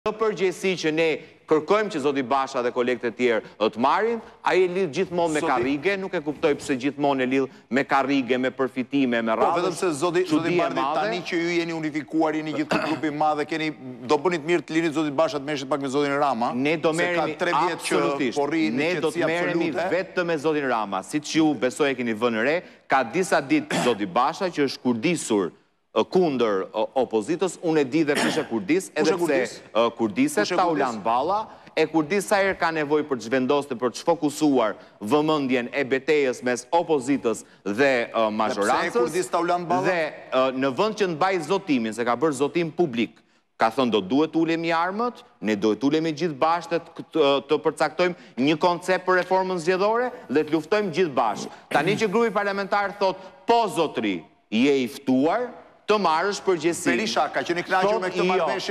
Në përgjithësi që ne kërkojmë që zoti Basha dhe kolegët e tjerë të marrin, ai e lidh gjithmonë me karrige, nuk e kuptoj pse gjithmonë e lidh me karrige, me përfitime, me radhë. Po vetëm se zoti Bardhi, tani që ju jeni unifikuar, jeni gjithë grupi i madh, keni do bëni të mirë të lini zotit Basha të meshit pak me zotin Rama. Ne do merremi absolutisht. Ne do të merremi vetëm me zotin Rama, siç ju besoj e keni vënë re, ka disa ditë zoti Basha që është kurdisur kundër opozitës, unë e di dhe prishe kurdis, edhe pse kurdiset, Taulan Balla, e kurdis sa herë ka nevoj për të zhvendosur, për të shfokusuar vëmendjen e betejës mes opozitës dhe mazhorancës, dhe në vend që ndbaj zotimin, se ka bërë zotim publik, ka thënë do duhet ulemi armët, ne duhet ulemi gjithë bashkë të përcaktojmë një koncept për reformën zgjedhore dhe të luftojmë gjithë bashkë. Tani që grupi parlamentar thot, po zotri, je i ftuar, të marrësh përgjegjësinë. Berisha, ka qenë i kënaqur me këtë marrëveshje?